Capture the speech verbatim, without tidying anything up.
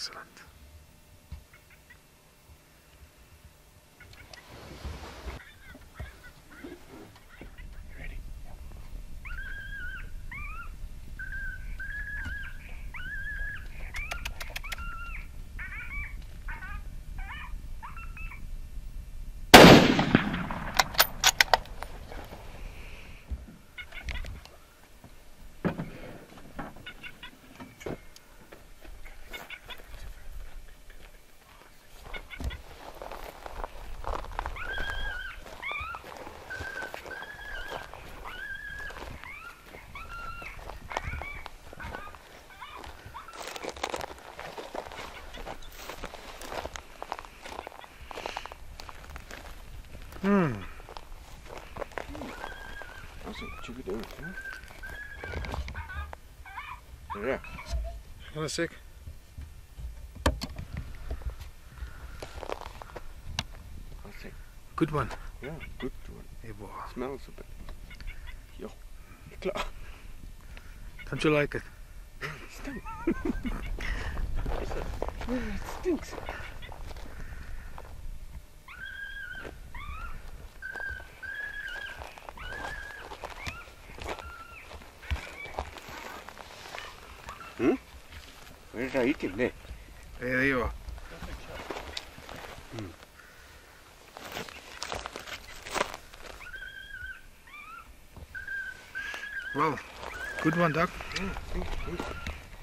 Excellent. Ready? Hmm. That's what you could do, huh? Yeah. Hang on a sec. I think. Good one. Yeah, good one. Hey, boy. Smells a bit. Ja, klar. Don't you like it? It stinks. Yeah, it stinks. Hmm? Where did I eat him there? Hey, there you are. Hmm. Well, good one, Doc. Yeah, thank you.